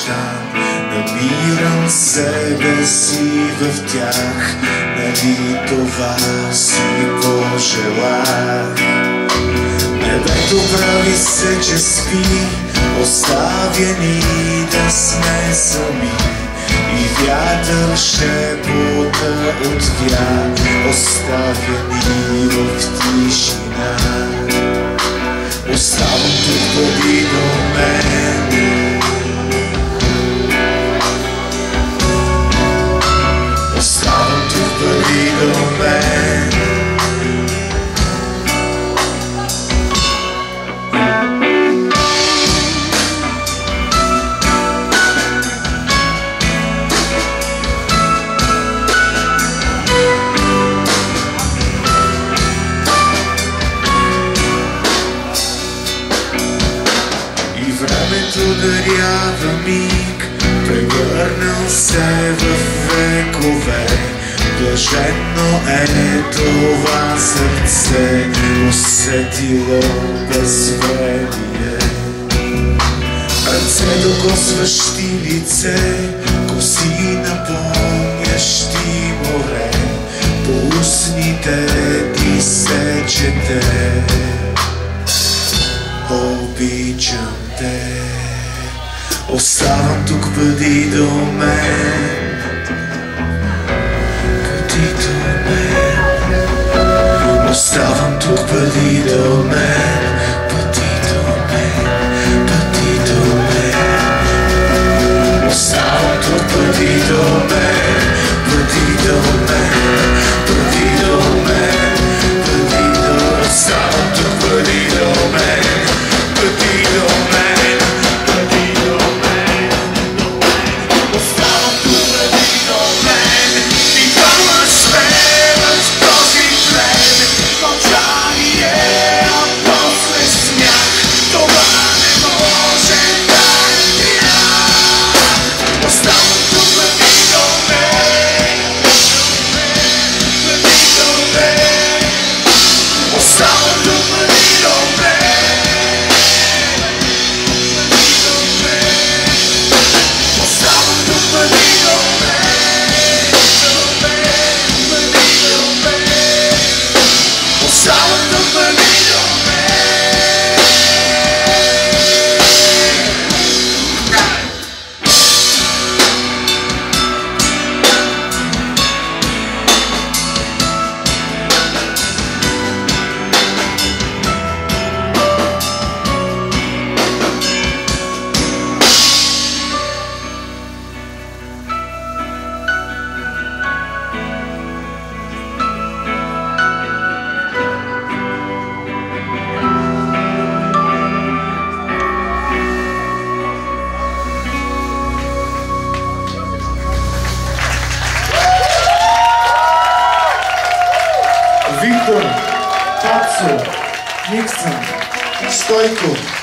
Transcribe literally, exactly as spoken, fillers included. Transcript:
неща, намирам себе си в тях. Нали това си пожелах? Небето прави се, че спи, оставя ни да сме сами. И вятър шепота отвя, оставя ни в тишина. Оставам тук, бъди до мен. Оставам тук, бъди до мен. Времето дарява миг, превърнал се в векове. Блаженно е това сърце, усетило безвремие. Ръце докосващи лице, коси напомнящи море. По устните ти се чете: обичам те. Оставам тук, бъди до мен. Бъди до мен. Оставам тук, бъди до мен. Бъди до мен. Бъди до мен. Оставам тук, бъди до мен. Бъди до мен. Бъди до мен. Бъди до мен. Оставам тук, бъди до мен. Бъди до мен. Бъди до мен. Оставам тук, бъди до мен. И двама сме в този плен. Мълчание, а после смях. Това не може да спря. Оставам тук, бъди до мен. Бъди до мен. Оставам тук, бъди до мен. Виктор, Пацо, Никсън, Стойко.